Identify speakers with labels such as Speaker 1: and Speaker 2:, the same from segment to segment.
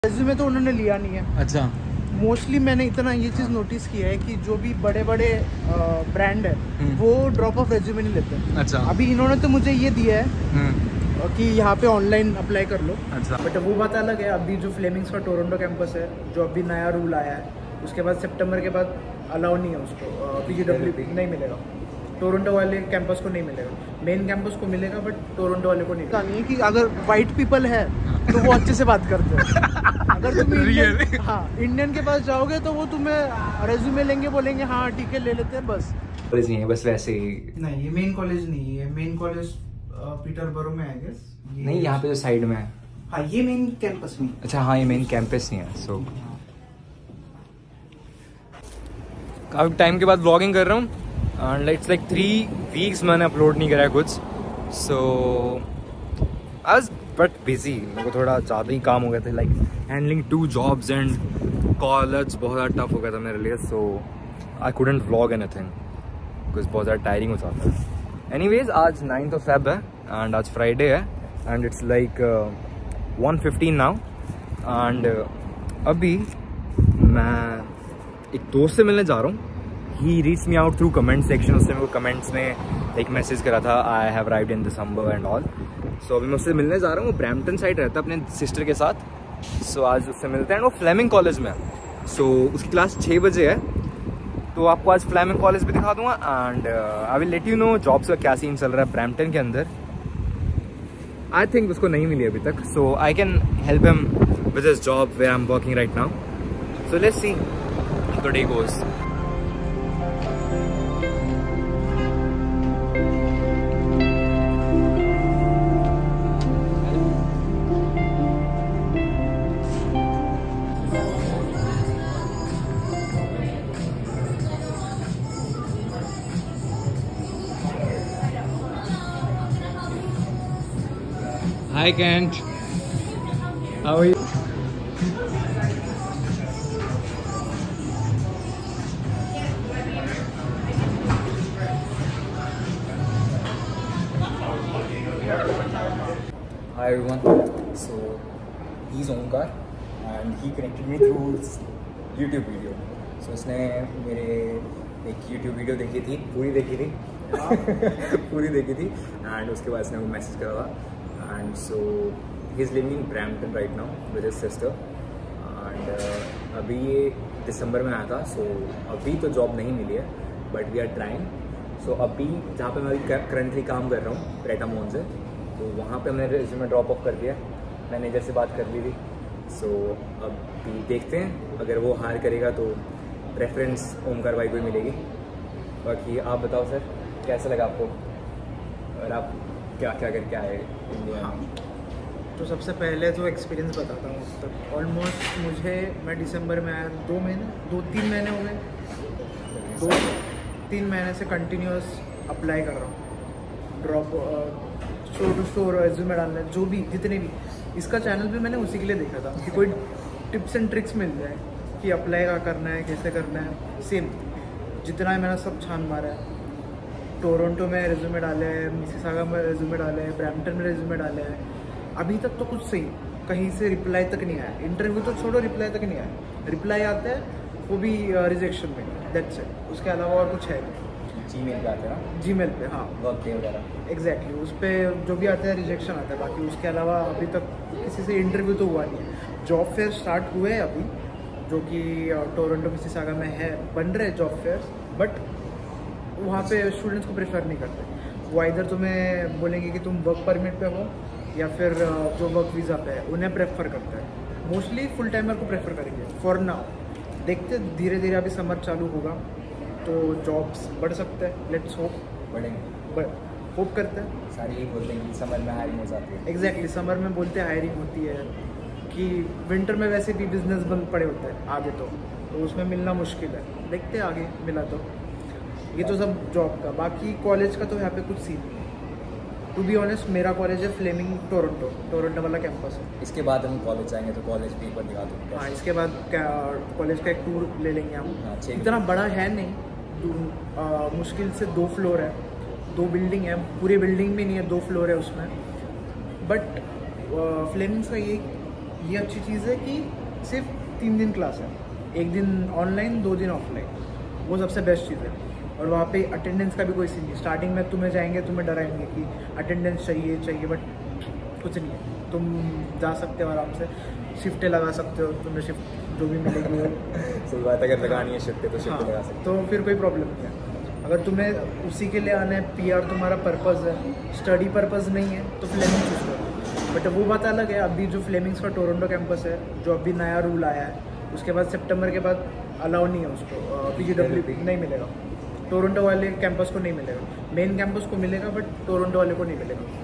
Speaker 1: Resume तो उन्होंने लिया नहीं है।
Speaker 2: अच्छा।
Speaker 1: मोस्टली मैंने इतना ये चीज़ नोटिस किया है कि जो भी बड़े बड़े ब्रांड है वो ड्रॉप ऑफ रेज्यूमे नहीं लेते।
Speaker 2: अच्छा।
Speaker 1: अभी इन्होंने तो मुझे ये दिया है कि यहाँ पे ऑनलाइन अप्लाई कर लो।
Speaker 2: अच्छा।
Speaker 1: बट वो बात अलग है। अभी जो फ्लेमिंग्स का टोरंटो कैंपस है, जो अभी नया रूल आया है, उसके बाद सितंबर के बाद अलाउ नहीं है उसको, PGW नहीं मिलेगा। टोरंटो वाले कैंपस को नहीं मिलेगा, मेन कैंपस को मिलेगा बट टोरंटो वाले को नहीं मिलेगा। नहीं कि अगर वाइट पीपल है तो वो अच्छे से बात करते हैं। अगर तुम इंडियन के पास जाओगे तो वो तुम्हें रेज्यूमे लेंगे, बोलेंगे हाँ ठीक है ले लेते हैं बस।
Speaker 2: कॉलेज नहीं है, बस वैसे ही।
Speaker 1: नहीं, ये मेन कॉलेज नहीं है। मेन कॉलेज पीटरबरो में है गेस।
Speaker 2: नहीं, यहाँ पे जो साइड में है।
Speaker 1: हाँ, ये मेन कैंपस नहीं।
Speaker 2: अच्छा हाँ, ये मेन कैंपस नहीं है। सो काफी टाइम के बाद व्लॉगिंग कर रहा हूँ एंड इट्स लाइक 3 वीक्स मैंने अपलोड नहीं करा है कुछ। सो आज बट बिजी, मेरे को थोड़ा ज़्यादा ही काम हो गया था, like handling 2 jobs and college बहुत ज़्यादा टफ हो गया था मेरे लिए। So I couldn't vlog anything because बहुत ज़्यादा टायरिंग हो जाता है। एनीवेज आज 9th of Feb है एंड आज फ्राइडे है and it's like 1:15 now and अभी मैं एक दोस्त से मिलने जा रहा हूँ। He reach me out through comment section. उससे मेरे को कमेंट्स में एक मैसेज करा था, I have arrived in December and all. So अभी मैं उससे मिलने जा रहा हूँ। वो ब्रैम्पटन साइड रहता है अपने सिस्टर के साथ। सो आज उससे मिलते हैं। वो फ्लेमिंग कॉलेज में है। सो उसकी क्लास 6 बजे है, तो आपको आज फ्लेमिंग कॉलेज भी दिखा दूंगा and I will let you know jobs का क्या सीन चल रहा है ब्रैम्पटन के अंदर। आई थिंक उसको नहीं मिली अभी तक, so I can help him with his job where I am working right now. So let's see how the day goes. Hi Kent, how are you? Hi everyone, so he's Omkar and he connected me through YouTube video. So उसने मेरे एक YouTube video देखी थी, पूरी देखी थी पूरी देखी थी एंड उसके बाद उसने वो मैसेज करा था and so he's living in Brampton right now with his sister and अभी ये दिसंबर में आया था। so अभी तो जॉब नहीं मिली है but we are trying। so अभी जहाँ पे मैं अभी करंटली काम कर रहा हूँ प्रेटा मॉल से, तो वहाँ पे हमने रिज्यूमे ड्रॉप ऑफ कर दिया, मैनेजर से बात कर ली थी। so अभी देखते हैं, अगर वो हायर करेगा तो प्रेफरेंस ओमकार भाई को ही मिलेगी। बाकी आप बताओ सर, कैसा लगा आपको और आप क्या क्या करके आए इंडिया में?
Speaker 1: तो सबसे पहले तो एक्सपीरियंस बताता हूँ। तब ऑलमोस्ट मैं दिसंबर में आया, 2-3 महीने हो गए। 2-3 महीने से कंटिन्यूस अप्लाई कर रहा हूँ, drop show to show resume डालना, जो भी जितने भी। इसका चैनल भी मैंने उसी के लिए देखा था कि कोई टिप्स एंड ट्रिक्स मिल जाए कि अप्लाई का करना है, कैसे करना है। सेम जितना है मैंने सब छान मारा है। टोरंटो में रेज्यूमे डाले हैं, मिसिसागा में रेज्यूमे डाले हैं, ब्रैम्पटन में रेज्यूमे डाले हैं। अभी तक तो कुछ सही, कहीं से रिप्लाई तक नहीं आया। इंटरव्यू तो छोड़ो, रिप्लाई तक नहीं आया। रिप्लाई आता है वो भी रिजेक्शन में, दैट्स इट। उसके अलावा और कुछ है नहीं।
Speaker 2: जीमेल पे आता है ना?
Speaker 1: जीमेल पे, हाँ,
Speaker 2: वर्कडे वगैरह।
Speaker 1: एग्जैक्टली, उस पर जो भी आता है रिजेक्शन आता है। बाकी उसके अलावा अभी तक किसी से इंटरव्यू तो हुआ नहीं है। जॉब फेयर स्टार्ट हुए हैं अभी, जो कि टोरंटो मिसिसागा में है, बन रहे जॉब फेयर, बट वहाँ पे स्टूडेंट्स को प्रेफर नहीं करते। वो इधर तुम्हें बोलेंगे कि तुम वर्क परमिट पे हो या फिर जो वर्क वीज़ा पे है उन्हें प्रेफर करते हैं। मोस्टली फुल टाइमर को प्रेफर करेंगे फॉर नाउ। देखते धीरे धीरे, अभी समर चालू होगा तो जॉब्स बढ़ सकते हैं। लेट्स होप बढ़ेंगे, होप करते हैं।
Speaker 2: सारे यही बोलते हैं कि समर में हायरिंग हो जाती है।
Speaker 1: एग्जैक्टली, समर में बोलते हैं हायरिंग होती है, कि विंटर में वैसे भी बिजनेस बंद पड़े होते हैं आगे, तो उसमें मिलना मुश्किल है। देखते हैं आगे मिला तो। ये तो सब जॉब का। बाकी कॉलेज का तो यहाँ पे कुछ सीन नहीं है। टू बी ऑनेस्ट, मेरा कॉलेज है फ्लेमिंग टोरंटो वाला कैंपस है।
Speaker 2: इसके बाद हम कॉलेज जाएंगे तो कॉलेज भी एक बार दिखा दूँगा।
Speaker 1: हाँ, इसके बाद कॉलेज का एक टूर ले लेंगे हम। इतना बड़ा है नहीं, मुश्किल से 2 फ्लोर है, 2 बिल्डिंग है, पूरी बिल्डिंग भी नहीं है, 2 फ्लोर है उसमें। बट फ्लेमिंग्स का ये ये अच्छी चीज़ है कि सिर्फ 3 दिन क्लास है, 1 दिन ऑनलाइन 2 दिन ऑफलाइन, वो सबसे बेस्ट चीज़ है। और वहाँ पे अटेंडेंस का भी कोई सीन नहीं। स्टार्टिंग में तुम्हें जाएंगे, तुम्हें डराएंगे कि अटेंडेंस चाहिए, बट कुछ नहीं है, तुम जा सकते हो आराम से, शिफ्टें लगा सकते हो, तुम्हें शिफ्ट जो भी मिलेगी वो
Speaker 2: सही बात है, अगर लगानी है शिफ्टें तो शिफ्टें लगा सकते
Speaker 1: तो फिर कोई प्रॉब्लम नहीं है। अगर तुम्हें उसी के लिए आना है, PR तुम्हारा पर्पज़ है, स्टडी पर्पज़ नहीं है, तो फ्लेमिंग चूज़ करो। बट वो बात अलग है, अभी जो फ्लेमिंग्स का टोरंटो कैंपस है, जो अभी नया रूल आया है, उसके बाद सितंबर के बाद अलाउ नहीं है उसको, PGW नहीं मिलेगा, टोरंटो वाले कैंपस को नहीं मिलेगा, मेन कैंपस को मिलेगा बट टोरंटो वाले को नहीं मिलेगा।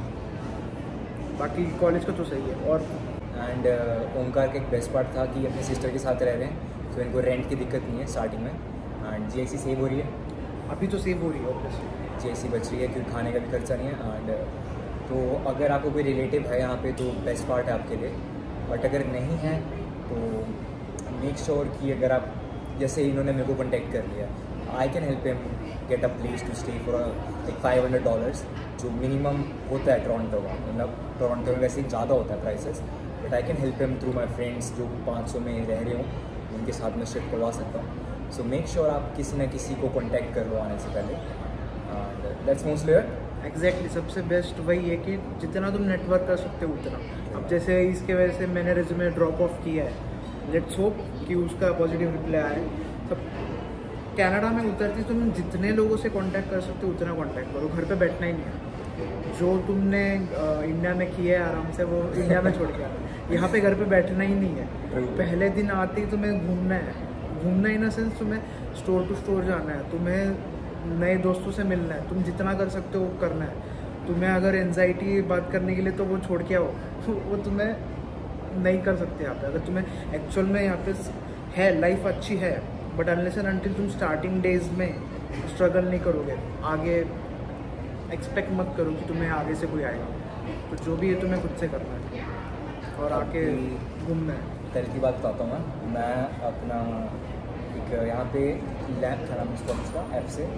Speaker 1: बाकी कॉलेज का तो सही है। और
Speaker 2: एंड ओमकार का एक बेस्ट पार्ट था कि अपनी सिस्टर के साथ रह रहे हैं, तो इनको रेंट की दिक्कत नहीं है स्टार्टिंग में। एंड GST सेव हो रही है,
Speaker 1: अभी तो सेव हो रही है ऑब्वियसली,
Speaker 2: GST बच रही है क्योंकि खाने का भी खर्चा नहीं है। एंड तो अगर आपको कोई रिलेटिव है यहाँ पे तो बेस्ट पार्ट है आपके लिए, बट अगर नहीं है तो मेक श्योर कि अगर आप, जैसे इन्होंने मेरे को कॉन्टेक्ट कर लिया, I can help him get a place to stay for like $500, जो मिनिमम होता है टोरंटो का। मतलब टोरंटो में वैसे ही ज़्यादा होता है prices, but I can help him through my friends जो 500 में रह रहे हों, उनके साथ में शिफ्ट करवा सकता हूँ। सो मेक श्योर आप किसी न किसी को कॉन्टैक्ट कर लो आने से पहले, and that's mostly it.
Speaker 1: Exactly सबसे बेस्ट वही है कि जितना तुम नेटवर्क कर सकते हो उतना। अब जैसे इसके वजह से मैंने रेज्यूमे ड्रॉप ऑफ किया है, लेट्स होप कि उसका पॉजिटिव रिप्लाई आए। सब कनाडा में उतरती तुम जितने लोगों से कांटेक्ट कर सकते हो उतना कांटेक्ट करो, घर पे बैठना ही नहीं है। जो तुमने इंडिया में किया है आराम से वो इंडिया में छोड़ के आना, यहाँ पे घर पे बैठना ही नहीं है। पहले दिन आते ही तुम्हें घूमना है, घूमना इन द सेंस तुम्हें स्टोर टू स्टोर जाना है, तुम्हें नए दोस्तों से मिलना है, तुम जितना कर सकते हो वो करना है। तुम्हें अगर एनजाइटी बात करने के लिए तो वो छोड़ के आओ, वो तुम्हें नहीं कर सकते यहाँ पे। अगर तुम्हें एक्चुअल में यहाँ पे है लाइफ अच्छी है, बट अनलेस एंड अनटिल तुम स्टार्टिंग डेज में स्ट्रगल नहीं करोगे, आगे एक्सपेक्ट मत करो कि तुम्हें आगे से कोई आएगा। तो जो भी है तुम्हें खुद से करना है और आके घूमना है।
Speaker 2: कल की बात बताता हूँ मैं अपना एक यहाँ पे लैब था, नाम उसका ऐप से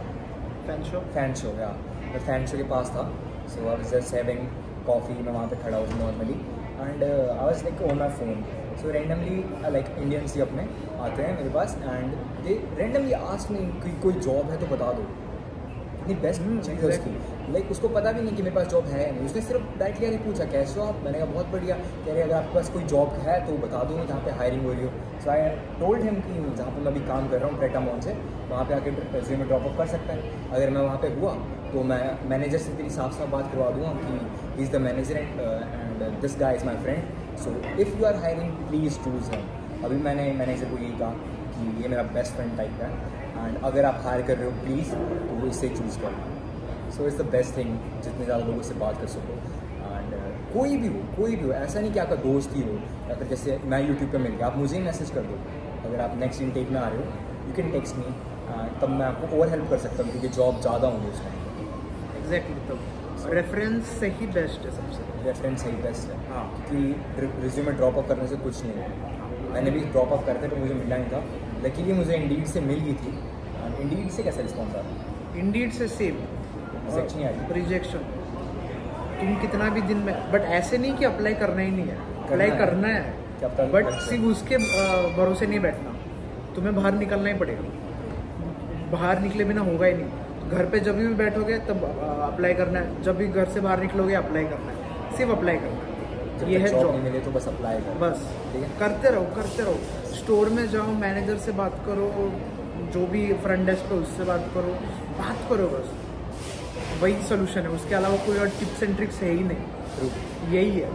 Speaker 2: फैन शो या मैं फैन शो के पास था। So I was just having coffee, मैं वहाँ पे खड़ा हुआ normally, and I was like on my phone. So randomly like Indians ही अपने आते हैं मेरे पास, and they randomly ask me कि कोई जॉब है तो बता दो। इतनी बेस्ट चीज़ है उसकी, लाइक उसको पता भी नहीं कि मेरे पास जॉब है नहीं, उसने सिर्फ डायरेक्टली आके पूछा कैसे हो आप। मैंने कहा बहुत बढ़िया। कह रहे अगर आपके पास कोई जॉब है तो बता दो जहाँ पे हायरिंग हो रही हो। सो आई टोल्ड हिम कि जहाँ पर मैं अभी काम कर रहा हूँ प्रेटा मॉल से, वहाँ पे आके रेज्यूमे ड्रॉप अप कर सकता है। अगर मैं वहाँ पे हुआ तो मैं मैनेजर से तेरी साफ साफ बात करवा दूँगा कि he is the manager and this guy is my friend, so if you are hiring please choose him. अभी मैंने मैनेजर को यही कहा कि ये मेरा बेस्ट फ्रेंड टाइप है, एंड अगर आप हायर कर रहे हो प्लीज़ तो इससे चूज़ करो। So it's the best thing, जितने ज़्यादा लोगों से बात कर सको। एंड कोई भी हो, ऐसा नहीं कि आपका दोस्त ही हो, या फिर जैसे मैं यूट्यूब पे मिल गया, आप मुझे ही मैसेज कर दो। अगर आप नेक्स्ट इनटेक में आ रहे हो यू कैन टेक्स्ट मी, तब मैं आपको और हेल्प कर सकता हूँ क्योंकि जॉब ज़्यादा होंगी उस टाइम।
Speaker 1: एग्जैक्टली, तब रेफरेंस से ही बेस्ट है, सबसे
Speaker 2: रेफरेंस सही बेस्ट है।
Speaker 1: हाँ,
Speaker 2: क्योंकि रिज्यूमे ड्रॉप अप करने से कुछ नहीं है। मैंने भी ड्रॉप अप करते तो मुझे मिला नहीं था, लकीली मुझे इंडीड से मिल गई थी। इंडीड से कैसा रिस्पॉन्स आ रहा है?
Speaker 1: इंडीड से सेम
Speaker 2: रिजेक्शन आ रही,
Speaker 1: रिजेक्शन तुम कितना भी दिन में, बट ऐसे नहीं कि अप्लाई करना ही नहीं है, अप्लाई करना है, बट सिर्फ उसके भरोसे नहीं बैठना, तुम्हें बाहर निकलना ही पड़ेगा। बाहर निकले बिना होगा ही नहीं। घर पे जब भी बैठोगे तब अप्लाई करना है, जब भी घर से बाहर निकलोगे अप्लाई करना है, सिर्फ अप्लाई करना है। ये है जॉब
Speaker 2: मिले तो बस अप्लाई करो,
Speaker 1: बस करते रहो। स्टोर में जाओ, मैनेजर से बात करो, जो भी फ्रंट डेस्क पे उससे बात करो बस, वही सोल्यूशन है। उसके अलावा कोई और टिप्स एंड ट्रिक्स है ही नहीं, यही है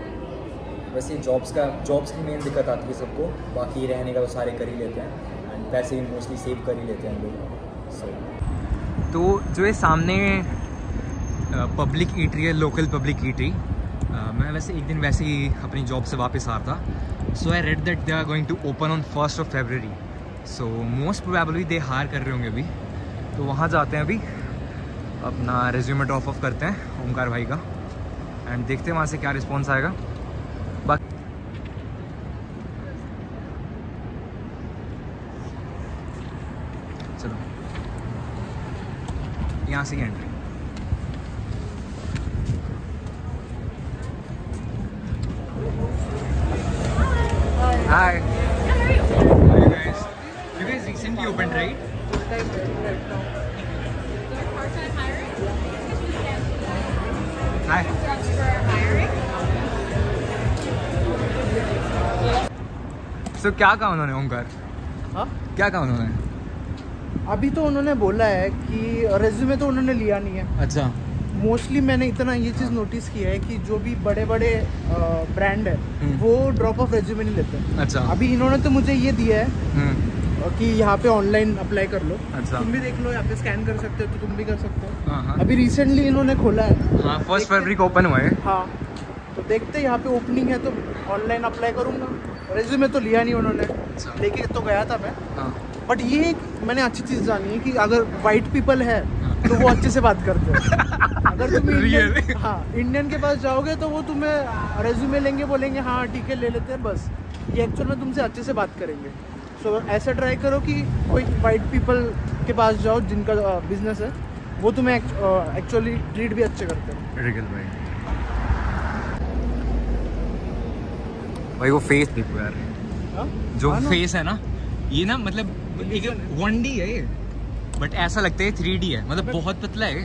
Speaker 2: बस। ये जॉब्स की मेन दिक्कत आती है सबको, बाकी रहने का तो सारे कर ही लेते हैं, एंड पैसे भी मोस्टली सेव कर ही लेते हैं लोग। सो तो जो ये सामने पब्लिक ईटरी है, लोकल पब्लिक ईटरी, मैं वैसे एक दिन वैसे ही अपनी जॉब से वापस आ रहा था। So I read that they are going to open on 1 February। So most probably they hire कर रहे होंगे अभी, तो वहाँ जाते हैं अभी, अपना रेज्यूमे ड्रॉप ऑफ करते हैं ओमकार भाई का, एंड देखते हैं वहाँ से क्या रिस्पॉन्स आएगा। बाकी चलो यहाँ से entry. Hi. How are you guys? You guys recently opened, right? Hi. So क्या कहा उन्होंने ओमकार?
Speaker 1: हाँ,
Speaker 2: क्या कहा उन्होंने?
Speaker 1: अभी तो उन्होंने बोला है कि रेज्यूमे तो उन्होंने लिया नहीं है।
Speaker 2: अच्छा।
Speaker 1: मोस्टली मैंने इतना ये चीज़ नोटिस किया है कि जो भी बड़े बड़े ब्रांड है वो ड्रॉप ऑफ रेज्यूमे नहीं लेते।
Speaker 2: अच्छा।
Speaker 1: अभी इन्होंने तो मुझे ये दिया है कि यहाँ पे ऑनलाइन अप्लाई कर लो।
Speaker 2: अच्छा।
Speaker 1: तुम भी देख लो, यहाँ पे स्कैन कर सकते हो तो तुम भी कर सकते हो।
Speaker 2: हाँ।
Speaker 1: अभी रिसेंटली इन्होंने खोला है।
Speaker 2: हाँ, 1 फरवरी को ओपन हुआ है।
Speaker 1: हाँ, तो देखते यहाँ पे ओपनिंग है तो ऑनलाइन अप्लाई करूँगा। रेज्यूमे तो लिया नहीं उन्होंने, लेके तो गया था मैं।
Speaker 2: हाँ।
Speaker 1: बट ये मैंने अच्छी चीज़ जानी है कि अगर वाइट पीपल है तो वो अच्छे से बात करते हैं। अगर तुम इंडियन के पास जाओगे तो वो तुम्हें रेज्यूमे लेंगे, बोलेंगे हाँ ठीक है ले लेते हैं, बस ये एक्चुअल में तुमसे अच्छे से बात करेंगे। सो ऐसा ट्राई करो कि कोई वाइट पीपल के पास जाओ जिनका बिजनेस है, वो तुम्हें एक्चुअली ट्रीट भी अच्छे करते हैं।
Speaker 2: भाई वो फेस देखो यार, जो
Speaker 1: हाँ
Speaker 2: फेस है ना, ये ना मतलब एक 1D है ये, बट ऐसा लगता है 3D है, मतलब बहुत पतला है।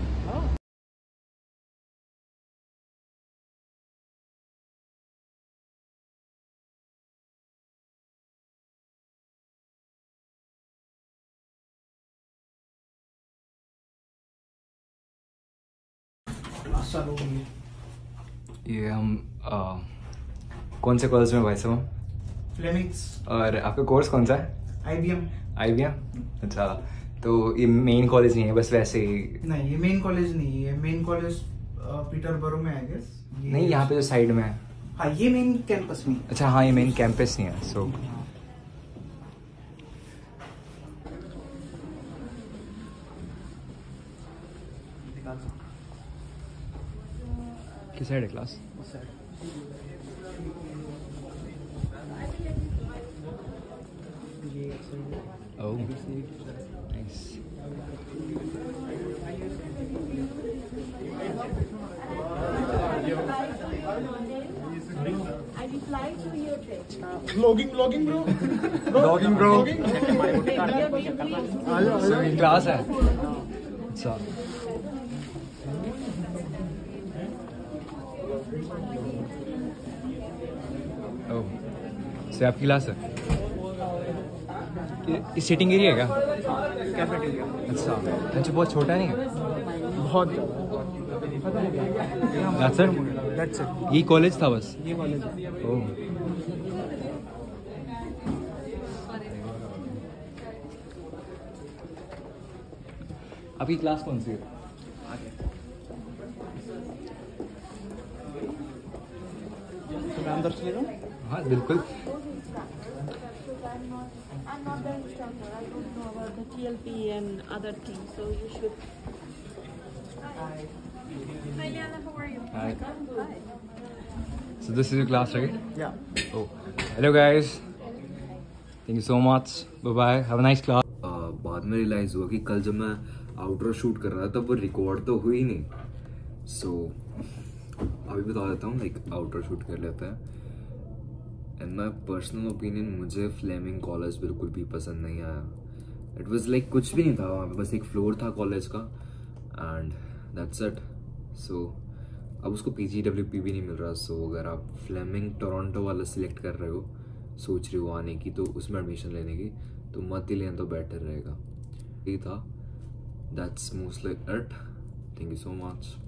Speaker 2: ये हम कौन से कॉलेज में भाई साहब?
Speaker 1: फ्लेमिंग्स।
Speaker 2: और आपका कोर्स कौन सा है?
Speaker 1: IBM।
Speaker 2: IBM। अच्छा, तो ये मेन कॉलेज नहीं है, बस वैसे ही?
Speaker 1: नहीं, ये मेन कॉलेज नहीं है। मेन कॉलेज पीटरबरो में, आई गेस।
Speaker 2: नहीं, यहाँ पे जो साइड में है।
Speaker 1: हाँ, ये मेन कैंपस में।
Speaker 2: अच्छा, हाँ, ये मेन कैंपस नहीं है। सो किस साइड है class? Oh, nice.
Speaker 3: I replied to your text.
Speaker 1: Vlogging bro।
Speaker 2: Vlogging bro।
Speaker 3: So
Speaker 2: class है। अच्छा। ओह, से आपकी क्लास है? ये सिटिंग एरिया है क्या?
Speaker 1: कैफेटेरिया।
Speaker 2: अच्छा, अच्छा, बहुत छोटा नहीं है?
Speaker 1: बहुत।
Speaker 2: That's it?
Speaker 1: That's it।
Speaker 2: ये कॉलेज था बस?
Speaker 1: ये कॉलेज है।
Speaker 2: ओह। आपकी क्लास कौन सी है?
Speaker 1: तो मैं अंदर चले जाऊँ?
Speaker 2: हाँ, बिल्कुल।
Speaker 3: I'm not the instructor. I don't know about the TLP and other things. So you should. Hi. Hi, Liana. How are you?
Speaker 2: Hi.
Speaker 3: Hi.
Speaker 2: So this is your class, right?
Speaker 1: Yeah।
Speaker 2: Oh, hello guys. Thank you so much. Bye bye. Have a nice class. बाद में realise हुआ कि कल जब मैं outro shoot कर रहा था तब वो रिकॉर्ड तो हुई नहीं। सो अभी बता देता हूँ, लाइक आउटरो शूट कर लेते हैं। इन माई पर्सनल ओपिनियन मुझे फ्लेमिंग कॉलेज बिल्कुल भी पसंद नहीं आया। इट वाज लाइक कुछ भी नहीं था वहाँ पे, बस एक फ्लोर था कॉलेज का एंड दैट्स इट। सो अब उसको PGWP भी नहीं मिल रहा। सो अगर आप फ्लेमिंग टोरंटो वाला सिलेक्ट कर रहे हो, सोच रहे हो आने की, तो उसमें एडमिशन लेने की, तो मत ही लेना तो बेटर रहेगा। ये था, that's mostly it. Thank you so much.